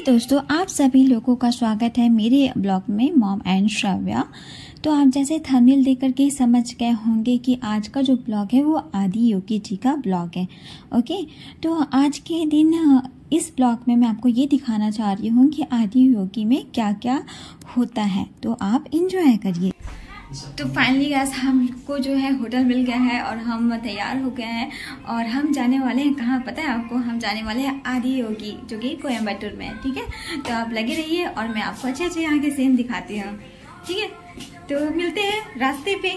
दोस्तों, आप सभी लोगों का स्वागत है मेरे ब्लॉग में मॉम एंड श्रव्या। तो आप जैसे थंबनेल देख करके समझ गए होंगे कि आज का जो ब्लॉग है वो आदि योगी जी का ब्लॉग है। ओके, तो आज के दिन इस ब्लॉग में मैं आपको ये दिखाना चाह रही हूँ कि आदि योगी में क्या क्या होता है, तो आप इंजॉय करिए। तो फाइनली गाइस, हमको जो है होटल मिल गया है और हम तैयार हो गए हैं और हम जाने वाले हैं कहाँ पता है आपको? हम जाने वाले हैं आदि योगी, जो कि कोयम्बटूर में है। ठीक है, तो आप लगे रहिए और मैं आपको अच्छे अच्छे यहाँ के सीन दिखाती हूँ। ठीक है, तो मिलते हैं रास्ते पे।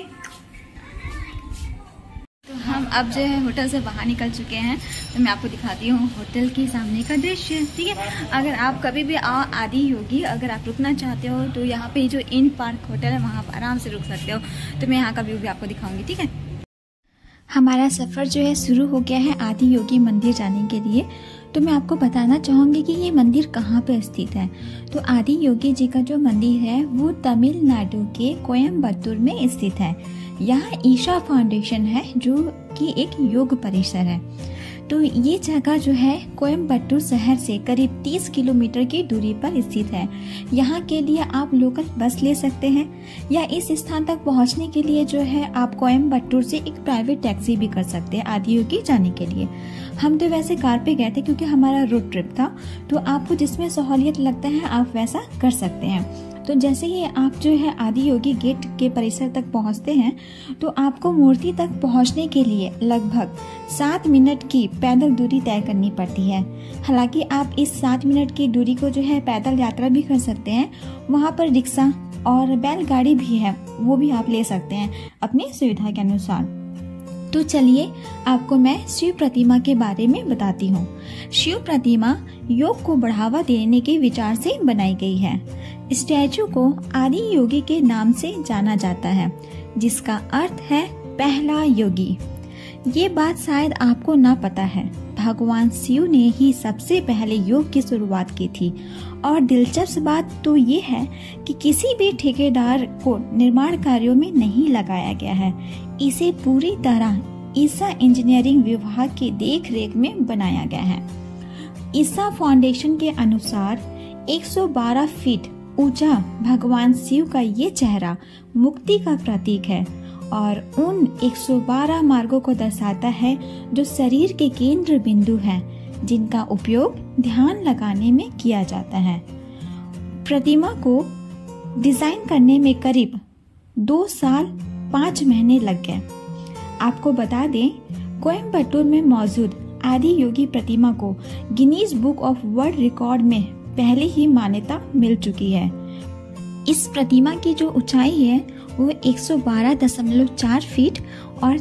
तो हम अब जो है होटल से बाहर निकल चुके हैं, तो मैं आपको दिखाती हूँ होटल के सामने का दृश्य। ठीक है, अगर आप कभी भी आओ आदि योगी, अगर आप रुकना चाहते हो तो यहाँ पे जो इन पार्क होटल है वहाँ पर आराम से रुक सकते हो। तो मैं यहाँ का व्यू भी आपको दिखाऊंगी। ठीक है, हमारा सफ़र जो है शुरू हो गया है आदि योगी मंदिर जाने के लिए। तो मैं आपको बताना चाहूँगी कि ये मंदिर कहाँ पे स्थित है। तो आदि योगी जी का जो मंदिर है वो तमिलनाडु के कोयम्बटूर में स्थित है। यहाँ ईशा फाउंडेशन है जो कि एक योग परिसर है। तो ये जगह जो है कोयम्बटूर शहर से करीब 30 किलोमीटर की दूरी पर स्थित है। यहाँ के लिए आप लोकल बस ले सकते हैं या इस स्थान तक पहुँचने के लिए जो है आप कोयम्बटूर से एक प्राइवेट टैक्सी भी कर सकते हैं आदि योगी जाने के लिए। हम तो वैसे कार पे गए थे क्योंकि हमारा रोड ट्रिप था। तो आपको जिसमें सहूलियत लगता है आप वैसा कर सकते हैं। तो जैसे ही आप जो है आदि योगी गेट के परिसर तक पहुंचते हैं तो आपको मूर्ति तक पहुंचने के लिए लगभग 7 मिनट की पैदल दूरी तय करनी पड़ती है। हालांकि आप इस 7 मिनट की दूरी को जो है पैदल यात्रा भी कर सकते हैं। वहां पर रिक्शा और बैलगाड़ी भी है, वो भी आप ले सकते हैं अपनी सुविधा के अनुसार। तो चलिए आपको मैं शिव प्रतिमा के बारे में बताती हूँ। शिव प्रतिमा योग को बढ़ावा देने के विचार से बनाई गई है। स्टैचू को आदि योगी के नाम से जाना जाता है, जिसका अर्थ है पहला योगी। ये बात शायद आपको ना पता है, भगवान शिव ने ही सबसे पहले योग की शुरुआत की थी। और दिलचस्प बात तो ये है कि किसी भी ठेकेदार को निर्माण कार्यों में नहीं लगाया गया है। इसे पूरी तरह ईसा इंजीनियरिंग विभाग की देखरेख में बनाया गया है। ईसा फाउंडेशन के अनुसार 112 फीट ऊंचा भगवान शिव का ये चेहरा मुक्ति का प्रतीक है और उन 112 मार्गों को दर्शाता है जो शरीर के केंद्र बिंदु हैं, जिनका उपयोग ध्यान लगाने में किया जाता है। प्रतिमा को डिजाइन करने में करीब 2 साल 5 महीने लग गए। आपको बता दें, कोयम्बटूर में मौजूद आदि योगी प्रतिमा को Guinness book of world record में पहले ही मान्यता मिल चुकी है। इस प्रतिमा की जो ऊंचाई है वो 112.4 फीट और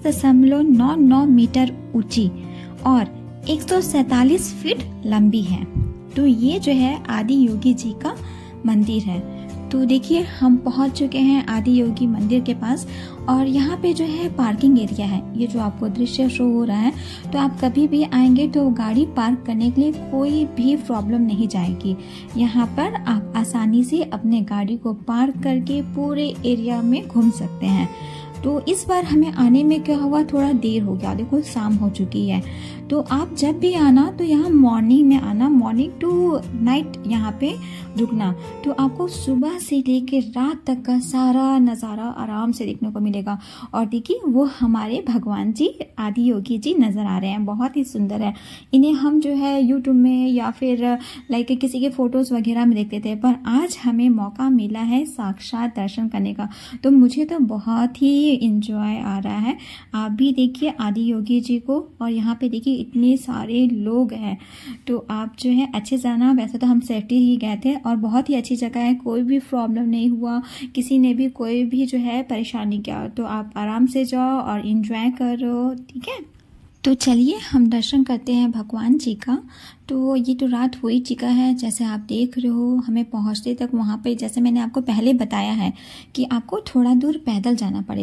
24.99 मीटर ऊंची और 147 फीट लंबी है। तो ये जो है आदि योगी जी का मंदिर है। तो देखिए हम पहुंच चुके हैं आदि योगी मंदिर के पास और यहाँ पे जो है पार्किंग एरिया है। ये जो आपको दृश्य शो हो रहा है, तो आप कभी भी आएंगे तो गाड़ी पार्क करने के लिए कोई भी प्रॉब्लम नहीं जाएगी। यहाँ पर आप आसानी से अपने गाड़ी को पार्क करके पूरे एरिया में घूम सकते हैं। तो इस बार हमें आने में क्या हुआ, थोड़ा देर हो गया, देखो शाम हो चुकी है। तो आप जब भी आना तो यहाँ मॉर्निंग में आना, मॉर्निंग टू नाइट यहाँ पे रुकना। तो आपको सुबह से लेकर रात तक का सारा नज़ारा आराम से देखने को मिलेगा। और देखिए वो हमारे भगवान जी आदि योगी जी नज़र आ रहे हैं, बहुत ही सुंदर है। इन्हें हम जो है यूट्यूब में या फिर लाइक किसी के फोटोज़ वगैरह में देखते थे, पर आज हमें मौका मिला है साक्षात दर्शन करने का। तो मुझे तो बहुत ही इंजॉय आ रहा है। आप भी देखिए आदि योगी जी को, और यहाँ पे देखिए इतने सारे लोग हैं। तो आप जो है अच्छे से आना। वैसे तो हम सेफ्टी ही गए थे और बहुत ही अच्छी जगह है, कोई भी प्रॉब्लम नहीं हुआ, किसी ने भी कोई भी जो है परेशानी किया। तो आप आराम से जाओ और इंजॉय करो। ठीक है, तो चलिए हम दर्शन करते हैं भगवान जी का। तो ये तो रात हो ही चुका है, जैसे आप देख रहे हो। हमें पहुंचते तक वहाँ पे, जैसे मैंने आपको पहले बताया है कि आपको थोड़ा दूर पैदल जाना पड़ेगा।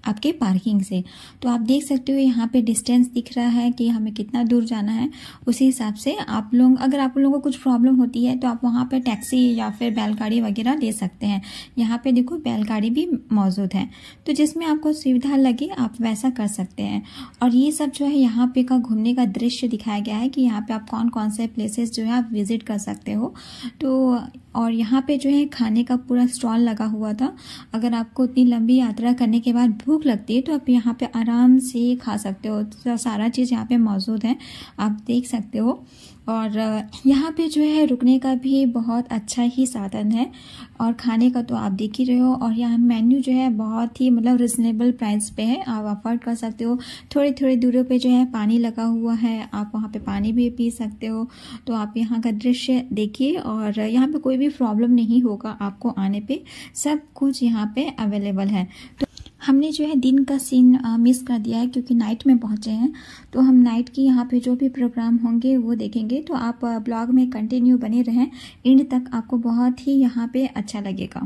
आपके पार्किंग से। तो आप देख सकते हो यहाँ पे डिस्टेंस दिख रहा है कि हमें कितना दूर जाना है। उसी हिसाब से आप लोग, अगर आप लोगों को कुछ प्रॉब्लम होती है तो आप वहाँ पे टैक्सी या फिर बैलगाड़ी वगैरह ले सकते हैं। यहाँ पे देखो बैलगाड़ी भी मौजूद है, तो जिसमें आपको सुविधा लगे आप वैसा कर सकते हैं। और ये सब जो है यहाँ पे का घूमने का दृश्य दिखाया गया है कि यहाँ पे आप कौन कौन से प्लेसेस जो है आप विजिट कर सकते हो। तो और यहाँ पे जो है खाने का पूरा स्टॉल लगा हुआ था। अगर आपको इतनी लंबी यात्रा करने के बाद भूख लगती है तो आप यहाँ पे आराम से खा सकते हो। तो सारा चीज़ यहाँ पे मौजूद है, आप देख सकते हो। और यहाँ पे जो है रुकने का भी बहुत अच्छा ही साधन है, और खाने का तो आप देख ही रहे हो। और यहाँ मेन्यू जो है बहुत ही मतलब रिजनेबल प्राइस पे है, आप अफोर्ड कर सकते हो। थोड़ी थोड़ी दूरी पे जो है पानी लगा हुआ है, आप वहाँ पे पानी भी पी सकते हो। तो आप यहाँ का दृश्य देखिए, और यहाँ पे कोई भी प्रॉब्लम नहीं होगा आपको आने पे, सब कुछ यहाँ पे अवेलेबल है। तो हमने जो है दिन का सीन मिस कर दिया है क्योंकि नाइट में पहुंचे हैं, तो हम नाइट की यहाँ पे जो भी प्रोग्राम होंगे वो देखेंगे। तो आप ब्लॉग में कंटिन्यू बने रहें एंड तक, आपको बहुत ही यहाँ पे अच्छा लगेगा।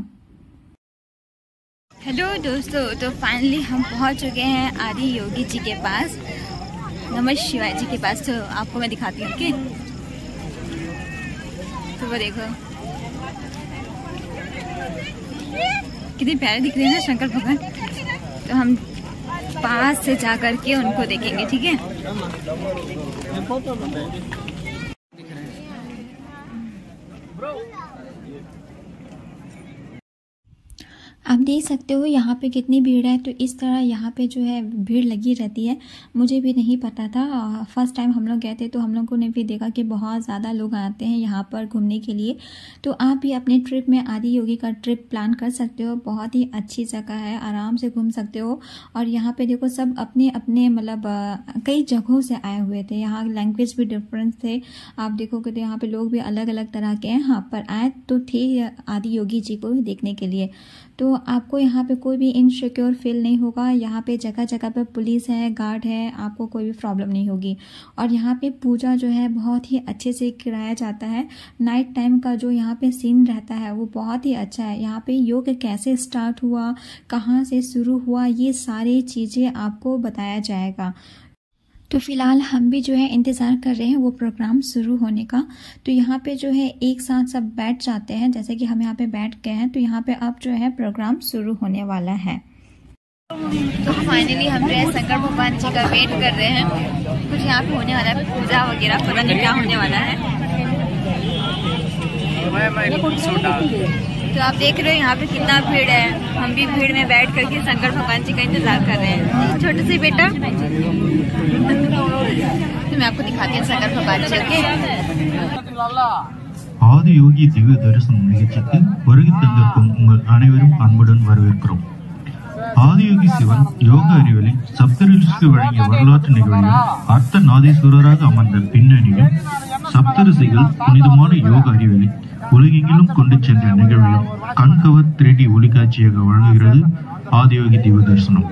हेलो दोस्तों, तो फाइनली हम पहुंच चुके हैं आदि योगी जी के पास, नमः शिवाय जी के पास। तो आपको मैं दिखाती हूँ कि तो वो देखो कितने प्यारे दिख रहे हैं ना शंकर भगवान। तो हम पास से जा करके उनको देखेंगे, ठीक है। आप देख सकते हो यहाँ पे कितनी भीड़ है। तो इस तरह यहाँ पे जो है भीड़ लगी रहती है, मुझे भी नहीं पता था। फर्स्ट टाइम हम लोग गए थे तो हम लोगों ने भी देखा कि बहुत ज़्यादा लोग आते हैं यहाँ पर घूमने के लिए। तो आप भी अपने ट्रिप में आदि योगी का ट्रिप प्लान कर सकते हो, बहुत ही अच्छी जगह है, आराम से घूम सकते हो। और यहाँ पे देखो सब अपने अपने मतलब कई जगहों से आए हुए थे, यहाँ लैंग्वेज भी डिफरेंस थे। आप देखोगे तो यहाँ पे लोग भी अलग अलग तरह के यहाँ पर आए तो थे आदि योगी जी को देखने के लिए। तो आपको यहाँ पे कोई भी इनसिक्योर फील नहीं होगा। यहाँ पे जगह जगह पे पुलिस है, गार्ड है, आपको कोई भी प्रॉब्लम नहीं होगी। और यहाँ पे पूजा जो है बहुत ही अच्छे से कराया जाता है। नाइट टाइम का जो यहाँ पे सीन रहता है वो बहुत ही अच्छा है। यहाँ पे योग कैसे स्टार्ट हुआ, कहाँ से शुरू हुआ, ये सारी चीज़ें आपको बताया जाएगा। तो फिलहाल हम भी जो है इंतज़ार कर रहे हैं वो प्रोग्राम शुरू होने का। तो यहाँ पे जो है एक साथ सब बैठ जाते हैं, जैसे कि हम यहाँ पे बैठ गए हैं। तो यहाँ पे अब जो है प्रोग्राम शुरू होने वाला है। तो फाइनली हम जो है शंकर भगवान जी का वेट कर रहे हैं। कुछ यहाँ पे होने वाला है पूजा वगैरह, पता नहीं क्या होने वाला है। तो आप देख रहे हो यहाँ पे कितना भीड़ है। हम भी भीड़ में बैठ करके शंकर भगवान जी का इंतजार कर रहे हैं। छोटे से बेटा तो मैं आपको दिखाती हूँ शंकर भगवान जी के। ஆதி யோகி திவ்ய தரிசனம் நிகழ்ச்சிக்கு வருகை தந்திருக்கும் உங்கள் அனைவரும் அன்புடன் வரவேற்கிறோம். ஆதியோகி சிவன் யோக அறிவியலில் சப்தரிஷிக்கு வழங்கிய வரலாற்று நிகழ்வையும் அர்த்த நாதீஸ்வரராக அமர்ந்த பின்னணியும் சப்தரிஷிகள் புனிதமான யோக அறிவியலை உலகெங்கிலும் கொண்டு சென்ற நிகழ்வையும் கண்கவர் 3D ஒளிக்காட்சியாக வழங்குகிறது ஆதியோகி திவ்ய தரிசனம்.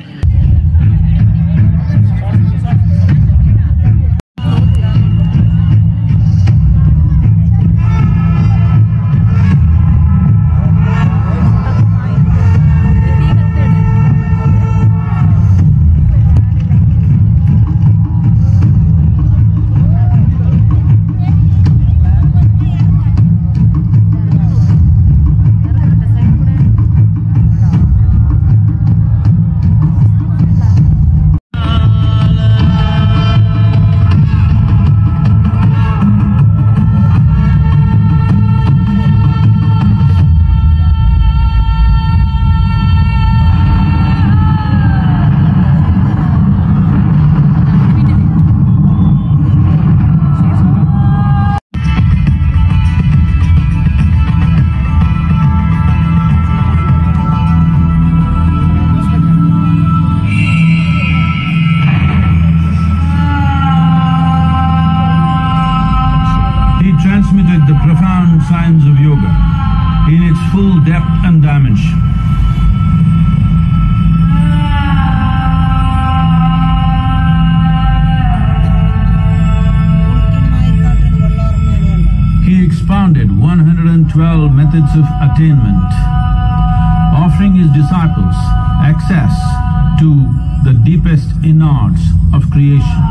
Transmitted the profound science of yoga in its full depth and dimension. He expounded 112 methods of attainment, offering his disciples access to the deepest innards of creation.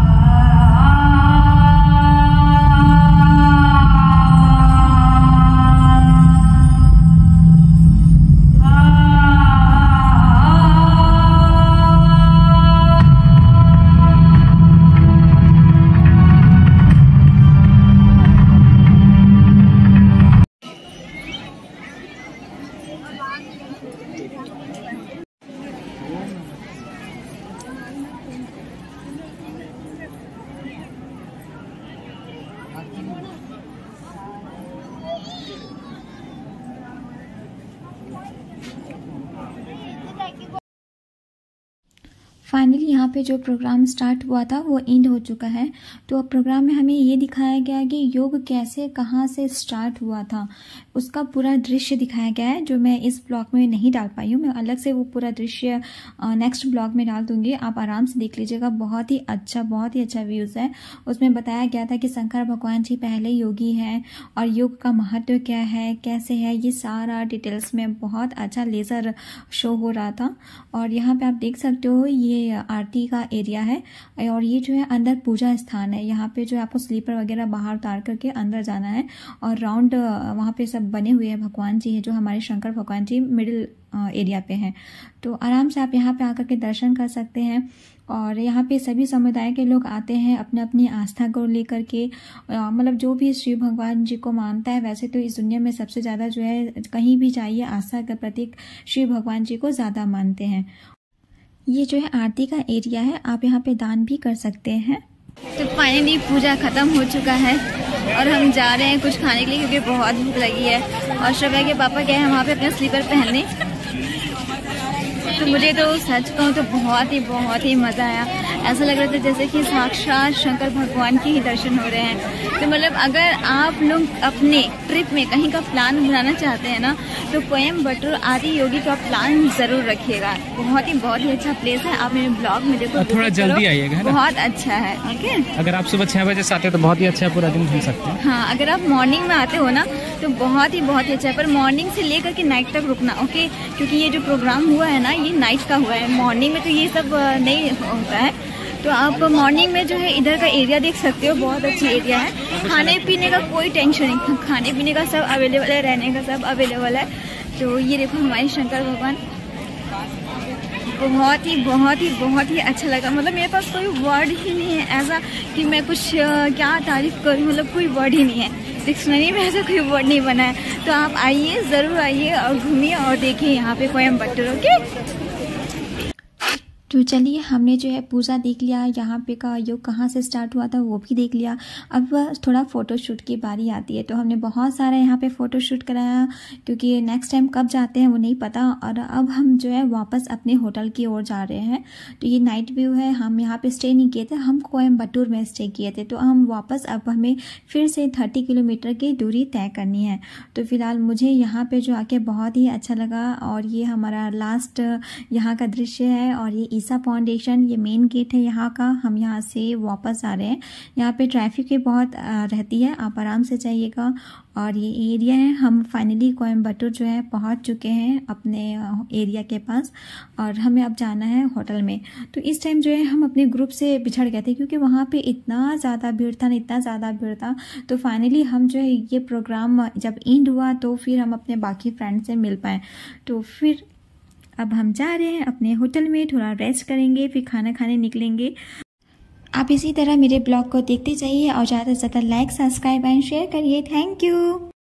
Finally यहाँ पे जो प्रोग्राम स्टार्ट हुआ था वो and हो चुका है। तो अब प्रोग्राम में हमें ये दिखाया गया कि योग कैसे कहाँ से स्टार्ट हुआ था, उसका पूरा दृश्य दिखाया गया है, जो मैं इस ब्लॉग में नहीं डाल पाई हूँ। मैं अलग से वो पूरा दृश्य नेक्स्ट ब्लॉग में डाल दूंगी, आप आराम से देख लीजिएगा। बहुत ही अच्छा व्यूज़ है। उसमें बताया गया था कि शंकर भगवान जी पहले योगी हैं और योग का महत्व क्या है, कैसे है, ये सारा डिटेल्स में बहुत अच्छा लेज़र शो हो रहा था। और यहाँ पे आप देख सकते हो ये आरती का एरिया है और ये जो है अंदर पूजा स्थान है। यहाँ पे जो है आपको स्लीपर वगैरह बाहर उतार करके अंदर जाना है और राउंड वहाँ पे सब बने हुए हैं भगवान जी हैं, जो हमारे शंकर भगवान जी मिडिल एरिया पे हैं। तो आराम से आप यहाँ पे आकर के दर्शन कर सकते हैं। और यहाँ पे सभी समुदाय के लोग आते हैं अपने अपनी आस्था को लेकर के, मतलब जो भी शिव भगवान जी को मानता है। वैसे तो इस दुनिया में सबसे ज़्यादा जो है कहीं भी जाइए आस्था का प्रतीक शिव भगवान जी को ज़्यादा मानते हैं। ये जो है आरती का एरिया है, आप यहाँ पे दान भी कर सकते हैं। तो फाइनली पूजा खत्म हो चुका है और हम जा रहे हैं कुछ खाने के लिए, क्योंकि बहुत भूख लगी है। और श्रव्या के पापा गए हैं वहाँ पे अपना स्लीपर पहनने। तो मुझे तो सच कहूँ तो बहुत ही मज़ा आया। ऐसा लग रहा था जैसे कि साक्षात शंकर भगवान के ही दर्शन हो रहे हैं। तो मतलब अगर आप लोग अपने ट्रिप में कहीं का प्लान बनाना चाहते हैं ना, तो कोयम्बटूर आदि योगी का प्लान ज़रूर रखिएगा। बहुत ही अच्छा प्लेस है। आप मेरे ब्लॉग में देखो, थोड़ा जल्दी आइएगा, बहुत अच्छा है। ओके, अगर आप सुबह 6 बजे से आते हैं तो बहुत ही अच्छा है, पूरा दिन घूम सकते हैं। हाँ, अगर आप मॉर्निंग में आते हो ना तो बहुत ही अच्छा है, पर मॉर्निंग से लेकर के नाइट तक रुकना। ओके, क्योंकि ये जो प्रोग्राम हुआ है ना ये नाइट का हुआ है, मॉर्निंग में तो ये सब नहीं होता है। तो आप मॉर्निंग में जो है इधर का एरिया देख सकते हो, बहुत अच्छी एरिया है। खाने पीने का कोई टेंशन नहीं, खाने पीने का सब अवेलेबल है, रहने का सब अवेलेबल है। तो ये देखो हमारे शंकर भगवान, बहुत ही अच्छा लगा। मतलब मेरे पास कोई वर्ड ही नहीं है ऐसा कि मैं कुछ क्या तारीफ करूँ, मतलब कोई वर्ड ही नहीं है। डिक्शनरी में ऐसा कोई वर्ड नहीं बना है। तो आप आइए, ज़रूर आइए और घूमिए और देखिए यहाँ पे कोयम्बटूर। ओके, तो चलिए हमने जो है पूजा देख लिया, यहाँ पे का योग कहाँ से स्टार्ट हुआ था वो भी देख लिया। अब थोड़ा फ़ोटोशूट की बारी आती है। तो हमने बहुत सारा यहाँ पे फ़ोटोशूट कराया, क्योंकि नेक्स्ट टाइम कब जाते हैं वो नहीं पता। और अब हम जो है वापस अपने होटल की ओर जा रहे हैं। तो ये नाइट व्यू है। हम यहाँ पे स्टे नहीं किए थे, हम कोयम्बटूर में स्टे किए थे। तो हम वापस अब हमें फिर से 30 किलोमीटर की दूरी तय करनी है। तो फिलहाल मुझे यहाँ पर जो आके बहुत ही अच्छा लगा। और ये हमारा लास्ट यहाँ का दृश्य है और ये ईसा फाउंडेशन, ये मेन गेट है यहाँ का। हम यहाँ से वापस आ रहे हैं। यहाँ पे ट्रैफिक भी बहुत रहती है, आप आराम से जाइएगा। और ये एरिया है, हम फाइनली कोयम्बटूर जो है पहुँच चुके हैं अपने एरिया के पास और हमें अब जाना है होटल में। तो इस टाइम जो है हम अपने ग्रुप से बिछड़ गए थे, क्योंकि वहाँ पे इतना ज़्यादा भीड़ था। तो फाइनली हम जो है ये प्रोग्राम जब एंड हुआ तो फिर हम अपने बाकी फ्रेंड से मिल पाए। तो फिर अब हम जा रहे हैं अपने होटल में, थोड़ा रेस्ट करेंगे, फिर खाना खाने निकलेंगे। आप इसी तरह मेरे ब्लॉग को देखते जाइए और ज़्यादा से ज़्यादा लाइक, सब्सक्राइब एंड शेयर करिए। Thank you.